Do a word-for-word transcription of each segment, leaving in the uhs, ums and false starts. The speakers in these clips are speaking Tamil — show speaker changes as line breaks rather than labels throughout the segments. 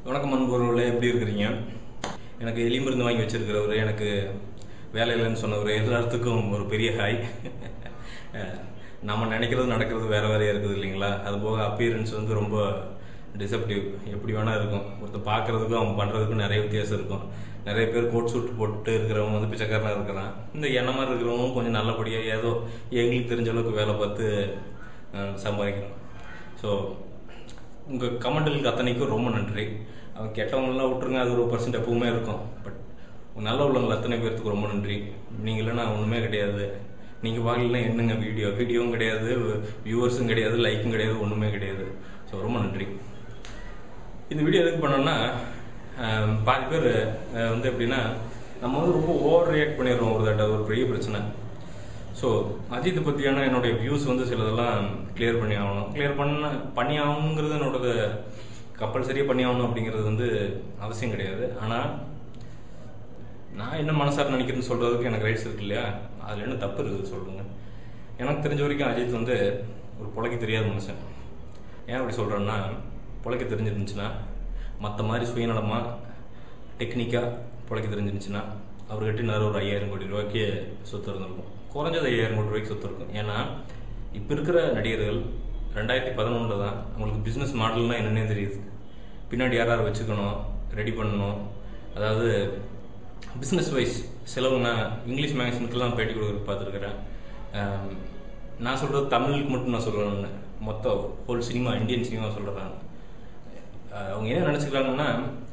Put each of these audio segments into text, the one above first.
வணக்கம் அன்பர்களே, எப்படி இருக்கிறீங்க? எனக்கு எலி மருந்து வாங்கி வச்சிருக்கிறவர், எனக்கு வேலை இல்லைன்னு சொன்னவர், எல்லாத்துக்கும் ஒரு பெரிய ஹாய். நம்ம நினைக்கிறது நடக்கிறது வேற வேறையாக இருக்குது இல்லைங்களா? அது போக அப்பியரன்ஸ் வந்து ரொம்ப டிசப்டிவ். எப்படி வேணா இருக்கும். ஒருத்தர் பார்க்கறதுக்கும் அவன் பண்ணுறதுக்கும் நிறைய வித்தியாசம் இருக்கும். நிறைய பேர் கோட் சூட் போட்டு இருக்கிறவங்க வந்து பிச்சைக்காரனாக இருக்கிறான். இந்த எண்ணெய் மாதிரி இருக்கிறவங்க கொஞ்சம் நல்லபடியாக ஏதோ எங்களுக்கு தெரிஞ்ச அளவுக்கு வேலை பார்த்து சம்பாதிக்கிறோம். ஸோ உங்கள் கமெண்ட்டுகளுக்கு அத்தனைக்கும் ரொம்ப நன்றி. அவங்க கெட்டவங்களாம் விட்டுருங்க, அது ஒரு பர்சன்ட் எப்பவுமே இருக்கும். பட் நல்ல உள்ளவங்க அத்தனை பேர்த்துக்கு ரொம்ப நன்றி. நீங்கள் இல்லைன்னா ஒன்றுமே கிடையாது. நீங்கள் பார்க்கலன்னா என்னங்க வீடியோ வீடியோவும் கிடையாது, வியூவர்ஸும் கிடையாது, லைக்கும் கிடையாது, ஒன்றுமே கிடையாது. ஸோ ரொம்ப நன்றி. இந்த வீடியோ எதுக்கு பண்ணோன்னா, பாதி பேர் வந்து எப்படின்னா நம்ம வந்து ரொம்ப ஓவர் ரியாக்ட் பண்ணிடுறோம். ஒரு தட்ட ஒரு பெரிய பிரச்சனை. ஸோ அஜித்தை பற்றியான என்னுடைய வியூஸ் வந்து சிலதெல்லாம் கிளியர் பண்ணி ஆகணும். கிளியர் பண்ண பண்ணி ஆகணுங்கிறது என்னோட கம்பல்சரியாக பண்ணி ஆகணும் அப்படிங்கிறது வந்து அவசியம் கிடையாது. ஆனால் நான் என்ன மனசார நினைக்கிறேன்னு சொல்கிறதுக்கு எனக்கு ரைட்ஸ் இருக்கு இல்லையா? அதில் என்ன தப்பு இருக்குது சொல்லுங்கள். எனக்கு தெரிஞ்ச வரைக்கும் அஜித் வந்து ஒரு பொழைக்க தெரியாத மனுஷன். ஏன் அப்படி சொல்கிறேன்னா, பொழைக்க தெரிஞ்சிருந்துச்சுன்னா, மற்ற மாதிரி சுயநலமாக டெக்னிக்காக பொழைக்க தெரிஞ்சிருந்துச்சுன்னா அவர்கிட்ட நேரம் ஒரு ஐயாயிரம் கோடி ரூபாய்க்கு சொத்து இருந்திருக்கும். குறைஞ்சது ஐயாயிரம் கோடி ரூபாய்க்கு சொத்து இருக்கும். ஏன்னா இப்போ இருக்கிற நடிகர்கள் ரெண்டாயிரத்தி பதினொன்றில் தான் அவங்களுக்கு பிஸ்னஸ் மாடல்னால் என்னென்னே தெரியுது. பின்னாடி யார் யார் வச்சுக்கணும், ரெடி பண்ணணும். அதாவது பிஸ்னஸ் வைஸ் செலவு. நான் இங்கிலீஷ் மேகசினுக்கெல்லாம் பேட்டி கொடுக்குறது பார்த்துருக்குறேன். நான் சொல்கிறது தமிழுக்கு மட்டும் நான் சொல்கிறேன்னு, மொத்தம் ஹோல் சினிமா, இந்தியன் சினிமா சொல்கிறேன். அவங்க என்ன நினச்சிக்கிறாங்கன்னா,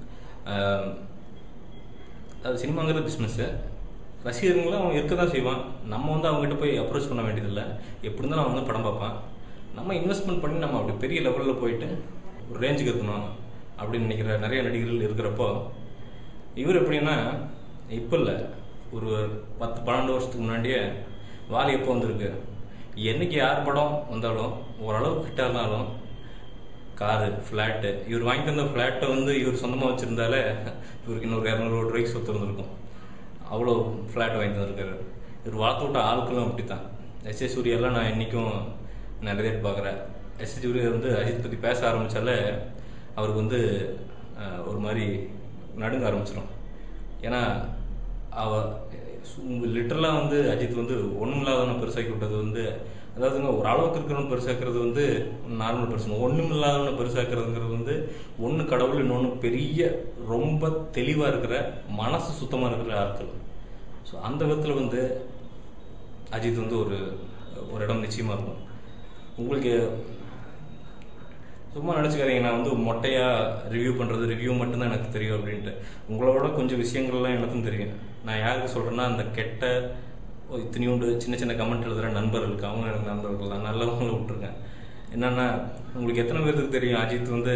அது சினிமாங்கிற பிஸ்னஸ்ஸு, ரசிகர்களும் அவன் இருக்க தான் செய்வான். நம்ம வந்து அவங்ககிட்ட போய் அப்ரோச் பண்ண வேண்டியதில்லை. எப்படி இருந்தாலும் அவன் வந்து படம் பார்ப்பான். நம்ம இன்வெஸ்ட்மெண்ட் பண்ணி நம்ம அப்படி பெரிய லெவலில் போயிட்டு ஒரு ரேஞ்சுக்கு இருக்கணும் அப்படின்னு நினைக்கிற நிறைய நடிகர்கள் இருக்கிறப்போ, இவர் எப்படின்னா இப்போ இல்லை, ஒரு பத்து பன்னெண்டு வருஷத்துக்கு முன்னாடியே வாலி எப்போ வந்திருக்கு. என்னைக்கு யார் படம் வந்தாலும் ஓரளவுக்கு ஹிட் ஆனாலும் காரு, ஃப்ளாட்டு, இவர் வாங்கி தந்த ஃப்ளாட்டை வந்து இவர் சொந்தமாக வச்சுருந்தாலே இவருக்கு இன்னொரு இரநூறு கோடி ரூபாய்க்கு சொத்து இருந்திருக்கும். அவ்வளோ ஃப்ளாட் வாங்கி தந்திருக்காரு. இவர் வளர்த்து விட்ட ஆட்களும் அப்படி தான். எஸ் ஏ சூர்யாலாம் நான் இன்றைக்கும் நிறைய பார்க்குறேன். எஸ் ஏ சூர்யா வந்து அஜித் பற்றி பேச ஆரம்பித்தாலே அவருக்கு வந்து ஒரு மாதிரி நடுங்க ஆரம்பிச்சிடும். ஏன்னா அவ லிட்டரலாக வந்து அஜித் வந்து ஒன்றும் இல்லாதவனை பெருசாக்கி விட்டது வந்து, அதாவதுங்க ஒரு அளவுக்கு இருக்கிறவன் பெருசாக்குறது வந்து நார்மல் பர்சன். ஒன்றும் இல்லாதவனை பெருசாக்குறதுங்கிறது வந்து ஒன்று கடவுள், இன்னொன்று பெரிய ரொம்ப தெளிவாக இருக்கிற மனசு சுத்தமாக இருக்கிற ஆட்கள். ஸோ அந்த விதத்தில் வந்து அஜித் வந்து ஒரு ஒரு இடம் நிச்சயமாக இருக்கும். உங்களுக்கு சும்மா நினச்சிக்காதீங்க நான் வந்து மொட்டையாக ரிவ்யூ பண்ணுறது, ரிவ்யூ மட்டும்தான் எனக்கு தெரியும் அப்படின்ட்டு. உங்களோட கொஞ்சம் விஷயங்கள்லாம் எனக்கும் தெரியும். நான் யாருக்கு சொல்கிறேன்னா, அந்த கெட்ட இத்தனையோண்டு சின்ன சின்ன கமெண்ட் எழுதுகிற நண்பர்களுக்கு, அவங்க எனக்கு நண்பர்கள் தான், நல்லவங்களை விட்டுருங்க. என்னென்னா, உங்களுக்கு எத்தனை பேருக்கு தெரியும் அஜித் வந்து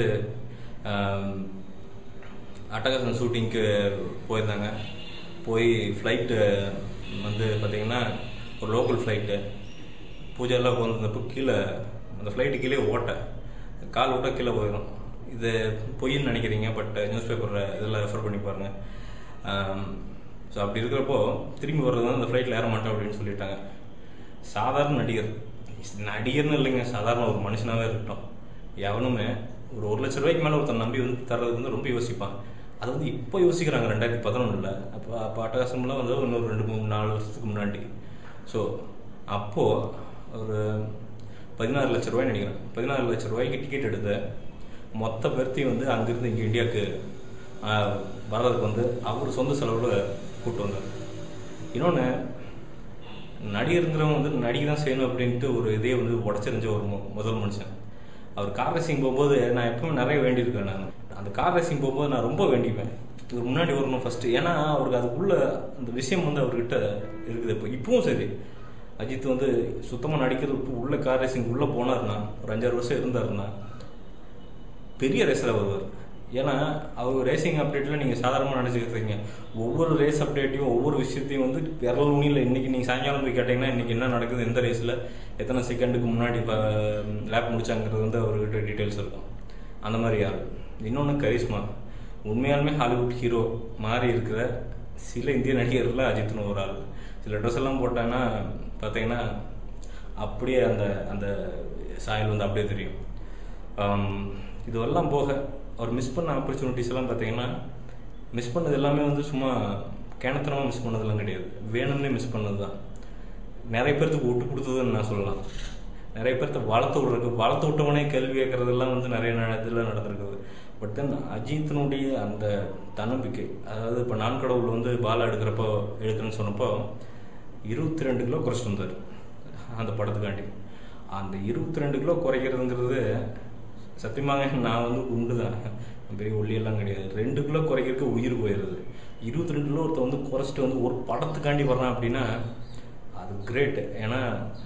அட்டகாசன் ஷூட்டிங்க்கு போயிருந்தாங்க. போய் ஃப்ளைட்டு வந்து பார்த்திங்கன்னா ஒரு லோக்கல் ஃப்ளைட்டு, பூஜையெல்லாம் போயிருந்தப்போ கீழே அந்த ஃப்ளைட்டு கீழே ஓட்ட கால் விட்டால் கீழே போயிடும். இது பொய்ன்னு நினைக்கிறீங்க, பட் நியூஸ் பேப்பரில் இதெல்லாம் ரெஃபர் பண்ணி பாருங்கள். ஸோ அப்படி இருக்கிறப்போ திரும்பி வர்றது வந்து அந்த ஃப்ளைட்டில் ஏற மாட்டேன் அப்படின்னு சொல்லிட்டாங்க. சாதாரண நடிகர், நடிகர்னு இல்லைங்க, சாதாரண ஒரு மனுஷனாகவே இருக்கட்டும், எவனுமே ஒரு ஒரு லட்ச ரூபாய்க்கு மேலே ஒருத்தர் நம்பி வந்து தர்றதுக்கு வந்து ரொம்ப யோசிப்பான். அது வந்து இப்போ யோசிக்கிறாங்க ரெண்டாயிரத்தி பதினொன்றில். அப்போ அப்போ அட்டகாசம்லாம் வந்து இன்னொரு ரெண்டு மூணு நாலு வருஷத்துக்கு முன்னாடி. ஸோ அப்போது ஒரு பதினாறு லட்ச ரூபாய் நினைக்கிறேன். பதினாறு லட்ச ரூபாய்க்கு டிக்கெட் எடுத்த மொத்த பேர்த்தையும் வந்து அங்கேருந்து இங்கே இந்தியாவுக்கு வர்றதுக்கு வந்து அவர் சொந்த செலவில் கூப்பிட்டு வந்தார். இன்னொன்று, நடிகருங்கிறவங்க வந்து நடிகை தான் செய்யணும் அப்படின்ட்டு ஒரு இதே வந்து உடச்சிருந்த ஒரு முதல் மனுஷன். அவர் கார் ரேசிங் போகும்போது நான் எப்பவுமே நிறைய வேண்டியிருக்கேன். நான் அந்த கார் ரேசிங் போகும்போது நான் ரொம்ப வேண்டிப்பேன், இவர் முன்னாடி வரணும் ஃபஸ்ட்டு. ஏன்னா அவருக்கு அதுக்குள்ள அந்த விஷயம் வந்து அவர்கிட்ட இருக்குது. இப்போ இப்பவும் சரி, அஜித் வந்து சுத்தமாக நடிக்கிறது இப்போ உள்ள கார் ரேசிங் உள்ளே போனார்னா, ஒரு அஞ்சாறு வருஷம் இருந்தாருன்னா பெரிய ரேஸில் வருவார். ஏன்னா அவர் ரேசிங் அப்டேட்டில் நீங்கள் சாதாரணமாக நினச்சிக்கிறீங்க. ஒவ்வொரு ரேஸ் அப்டேட்டையும் ஒவ்வொரு விஷயத்தையும் வந்து விரல் நுனியில் இன்றைக்கி நீங்கள் சாயங்காலம் போய் கேட்டிங்கன்னா இன்றைக்கி என்ன நடக்குது, எந்த ரேஸில் எத்தனை செகண்டுக்கு முன்னாடி இப்போ லேப் முடிச்சாங்கிறது வந்து அவர்கிட்ட டீட்டெயில்ஸ் இருக்கும். அந்த மாதிரி யார். இன்னொன்று கரிஷ்மா, உண்மையாலுமே ஹாலிவுட் ஹீரோ மாதிரி இருக்கிற சில இந்திய நடிகர்களில் அஜித்னு ஒரு ஆள். சில ட்ரெஸ் எல்லாம் போட்டாங்கன்னா பார்த்தீங்கன்னா அப்படியே அந்த அந்த சாயல் வந்து அப்படியே தெரியும். இதுவெல்லாம் போக அவர் மிஸ் பண்ண ஆப்பர்ச்சுனிட்டிஸ் எல்லாம் பார்த்தீங்கன்னா மிஸ் பண்ணது எல்லாமே வந்து சும்மா கேனத்தனமாக மிஸ் பண்ணதெல்லாம் கிடையாது, வேணும்னே மிஸ் பண்ணது தான். நிறைய பேர்த்துக்கு விட்டு கொடுத்ததுன்னு நான் சொல்லலாம். நிறைய பேர்த்த வளர்த்து விட்ருக்கு, வளர்த்து விட்டவனே கேள்வி கேட்கறதெல்லாம் வந்து நிறைய இதில் நடந்திருக்குது. பட் தென் அஜித்தினுடைய அந்த தன்னம்பிக்கை, அதாவது இப்போ நான் கடவுள் வந்து பாலா எடுக்கிறப்போ எடுக்கிறேன்னு சொன்னப்போ இருபத்தி ரெண்டு கிலோ குறைச்சிட்டு வந்தார் அந்த படத்துக்காண்டி. அந்த இருபத்தி ரெண்டு கிலோ குறைக்கிறதுங்கிறது சத்தியமாக நான் வந்து குண்டு தான், பெரிய ஒல்லியெல்லாம் கிடையாது. ரெண்டு கிலோ குறைக்கிறதுக்கு உயிர் போயிடுது. இருபத்தி ரெண்டு கிலோ ஒருத்தர் வந்து குறைச்சிட்டு வந்து ஒரு படத்துக்காண்டி வர்றான் அப்படின்னா அது கிரேட்டு. ஏன்னா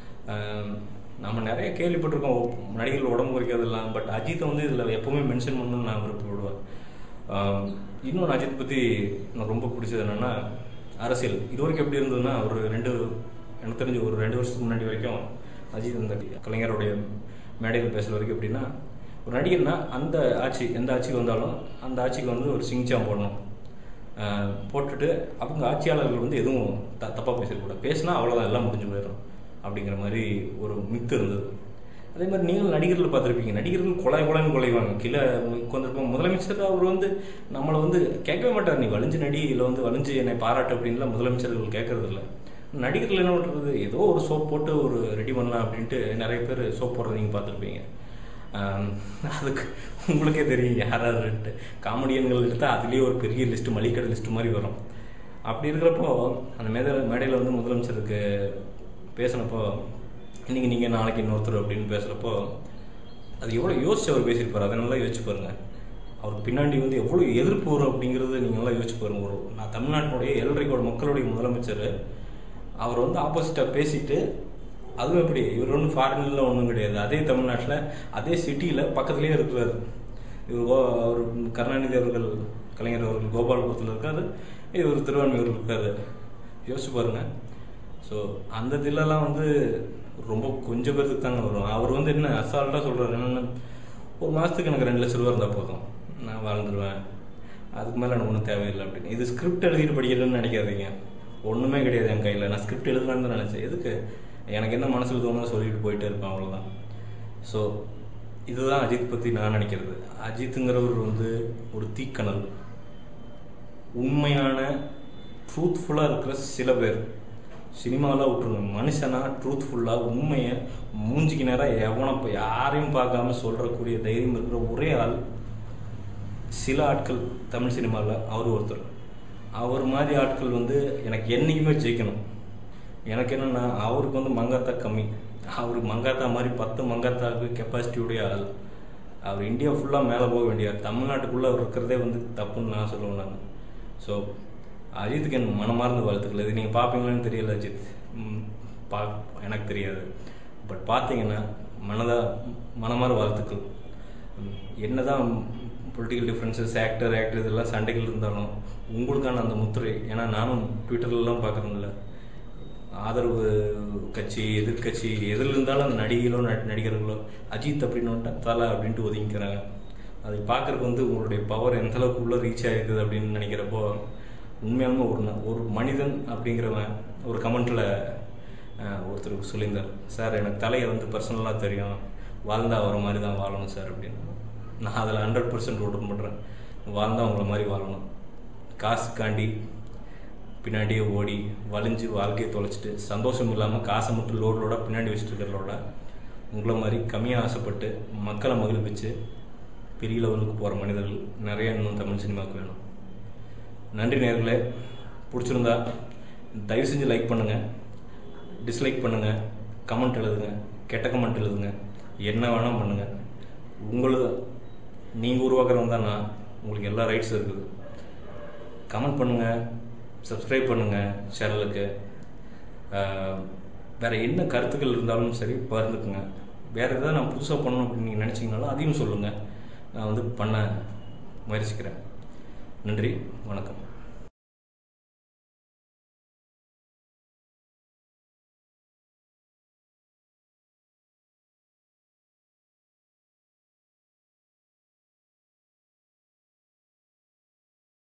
நம்ம நிறைய கேள்விப்பட்டிருக்கோம் நடிகர்கள் உடம்பு குறைக்கிறதெல்லாம், பட் அஜித்தை வந்து இதில் எப்போவுமே மென்ஷன் பண்ணணும்னு நான் விருப்பப்படுவேன். இன்னொன்று அஜித் பற்றி எனக்கு ரொம்ப பிடிச்சது என்னென்னா அரசியல். இது வரைக்கும் எப்படி இருந்ததுன்னா ஒரு ரெண்டு எனக்கு தெரிஞ்சு ஒரு ரெண்டு வருஷத்துக்கு முன்னாடி வரைக்கும் அஜித் இந்த கலைஞருடைய மேடைகள் பேசுகிற வரைக்கும் எப்படின்னா, ஒரு நடிகர்னா அந்த ஆட்சி எந்த ஆட்சிக்கு வந்தாலும் அந்த ஆட்சிக்கு வந்து ஒரு சிங்சாம் போடணும், போட்டுட்டு அவங்க ஆட்சியாளர்கள் வந்து எதுவும் த தப்பாக பேசக்கூடாது, பேசினா அவ்வளோதான் எல்லாம் முடிஞ்சு போயிடும் அப்படிங்கிற மாதிரி ஒரு மித்து இருந்தது. அதே மாதிரி நீங்கள் நடிகர்கள் பார்த்துருப்பீங்க, நடிகர்கள் கொலை கொலைன்னு கொலைவாங்க. கீழே உட்காந்துருப்போம் முதலமைச்சர் அவர் வந்து நம்மளை வந்து கேட்கவே மாட்டார், நீ வலிஞ்சு நடி இல்லை வந்து வலிஞ்சு என்னை பாராட்டு அப்படின்லாம் முதலமைச்சர்கள் கேட்கறது இல்லை. நடிகர்கள் என்ன பண்ணுறது, ஏதோ ஒரு சோப் போட்டு ஒரு ரெடி பண்ணலாம் அப்படின்ட்டு நிறைய பேர் சோப் போடுறது நீங்கள் பார்த்துருப்பீங்க. அதுக்கு உங்களுக்கே தெரியும் யாராருன்ட்டு. காமெடியன்கள் எடுத்தால் அதுலேயே ஒரு பெரிய லிஸ்ட்டு மளிகை லிஸ்ட்டு மாதிரி வரும். அப்படி இருக்கிறப்போ அந்த மேத மேடையில் வந்து முதலமைச்சருக்கு பேசினப்போ இன்றைக்கி நீங்கள் நாளைக்கு இன்னொருத்தர் அப்படின்னு பேசுகிறப்போ அது எவ்வளோ யோசிச்சு அவர் பேசியிருப்பார், அதை நல்லா யோசிச்சு பாருங்கள். அவருக்கு பின்னாடி வந்து எவ்வளோ எதிர்ப்பு வரும் அப்படிங்கிறது நீங்கள் நல்லா யோசிச்சு பாருங்க. ஒரு நான் தமிழ்நாட்டினுடைய ஏழரை கோடி மக்களுடைய முதலமைச்சர் அவர் வந்து ஆப்போசிட்டாக பேசிட்டு, அதுவும் எப்படி இவர் ஒன்றும் ஃபாரின்ல ஒன்றும் கிடையாது, அதே தமிழ்நாட்டில் அதே சிட்டியில் பக்கத்துலேயே இருக்கிறார். இவர் அவர் கருணாநிதி அவர்கள் கலைஞர் அவர்கள் கோபாலபுரத்தில் இருக்காரு, இவர் திருவான்மையூர் இருக்காரு. யோசிச்சு பாருங்க. ஸோ அந்த தில்லெல்லாம் வந்து ரொம்ப கொஞ்சம் பேருக்கு தாங்க வரும். அவர் வந்து என்ன அசால்ட்டாக சொல்கிறார், என்னென்ன ஒரு மாதத்துக்கு எனக்கு ரெண்டு லட்ச ரூபா இருந்தால் போதும், நான் வாழ்ந்துருவேன், அதுக்கு மேலே எனக்கு ஒன்றும் தேவையில்லை அப்படின்னு. இது ஸ்கிரிப்ட் எழுதிட்டு படிக்கிறதுன்னு நினைக்காதீங்க, ஒன்றுமே கிடையாது என் கையில். நான் ஸ்கிரிப்ட் எழுதலான்னு தான் நினச்சேன், எதுக்கு எனக்கு என்ன மனசில் தோணுதோ சொல்லிட்டு போயிட்டே இருப்பேன், அவ்வளோதான். ஸோ இதுதான் அஜித் பற்றி நான் நினைக்கிறது. அஜித்துங்கிறவர் வந்து ஒரு தீக்கணல். உண்மையான ட்ரூத்ஃபுல்லாக இருக்கிற சில பேர் சினிமாவில் விட்டுருங்க, மனுஷனாக ட்ரூத்ஃபுல்லாக உண்மையை மூஞ்சிக்கு நேரம் எவனை யாரையும் பார்க்காம சொல்கிறக்கூடிய தைரியம் இருக்கிற ஒரே ஆள் சில ஆட்கள் தமிழ் சினிமாவில் அவர் ஒருத்தர். அவர் மாதிரி ஆட்கள் வந்து எனக்கு என்றைக்குமே ஜெயிக்கணும். எனக்கு என்னென்னா அவருக்கு வந்து மங்காத்தா கம்மி, அவருக்கு மங்காத்தா மாதிரி பத்து மங்காத்தாவுக்கு கெப்பாசிட்டியுடைய ஆள். அவர் இந்தியா ஃபுல்லாக மேலே போக வேண்டியார், தமிழ்நாட்டுக்குள்ளே அவர் இருக்கிறதே வந்து தப்புன்னு நான் சொல்லுவேன் நான். ஸோ அஜித்துக்கு என் மனமார்ந்த வாழ்த்துக்கள். இது நீங்கள் பார்ப்பீங்களான்னு தெரியல, அஜித் பா எனக்கு தெரியாது, பட் பார்த்தீங்கன்னா மனதா மனமார வாழ்த்துக்கள். என்ன தான் பொலிட்டிக்கல் டிஃப்ரென்சஸ், ஆக்டர் ஆக்டர் இதெல்லாம் சண்டைகள் இருந்தாலும் உங்களுக்கான அந்த முத்திரை, ஏன்னா நானும் ட்விட்டர்லாம் பார்க்குறேன்ல, ஆதரவு கட்சி எதிர்கட்சி எதில் இருந்தாலும் அந்த நடிகைகளோ நடிகர்களோ அஜித் அப்படின்னு தலை அப்படின்ட்டு ஒதுங்கிக்கிறாங்க. அதை பார்க்குறதுக்கு வந்து உங்களுடைய பவர் எந்த அளவுக்கு உள்ள ரீச் ஆகிருக்குது அப்படின்னு நினைக்கிறப்போ உண்மையாலுமே ஒரு ஒரு மனிதன் அப்படிங்கிறவன் ஒரு கமெண்ட்டில் ஒருத்தருக்கு சொல்லியிருந்தார், சார் எனக்கு தலையை வந்து பர்சனலாக தெரியும், வாழ்ந்தால் வர மாதிரி தான் வாழணும் சார் அப்படின்னு. நான் அதில் ஹண்ட்ரட் பர்சன்ட் ஓட்டம் பண்ணுறேன். வாழ்ந்தால் அவங்கள மாதிரி வாழணும். காசுக்காண்டி பின்னாடியே ஓடி வலிஞ்சு வாழ்க்கையை தொலைச்சிட்டு சந்தோஷம் இல்லாமல் காசை மட்டும் லோட் லோடாக பின்னாடி வச்சுட்டு இருக்கிறதோட உங்களை மாதிரி கம்மியாக ஆசைப்பட்டு மக்களை மகிழ்விச்சு பெரிய லெவலுக்கு போகிற மனிதர்கள் நிறைய இன்னும் தமிழ் சினிமாவுக்கு வேணும். நன்றி நேயர்களே. பிடிச்சிருந்தா தயவு செஞ்சு லைக் பண்ணுங்கள், டிஸ்லைக் பண்ணுங்கள், கமெண்ட் எழுதுங்க, கெட்ட கமெண்ட் எழுதுங்க, என்ன வேணால் பண்ணுங்கள். உங்களுக்கு நீங்கள் உருவாக்குறவங்க தான் நான், உங்களுக்கு எல்லா ரைட்ஸும் இருக்குது. கமெண்ட் பண்ணுங்கள், சப்ஸ்கிரைப் பண்ணுங்கள் சேனலுக்கு. வேறு என்ன கருத்துக்கள் இருந்தாலும் சரி பகிர்ந்துக்குங்க. வேறு எதாவது நான் புதுசாக பண்ணணும் அப்படின்னு நீங்கள் நினச்சிங்கனாலும் அதையும் சொல்லுங்கள், நான் வந்து பண்ண முயற்சிக்கிறேன். நன்றி, வணக்கம்.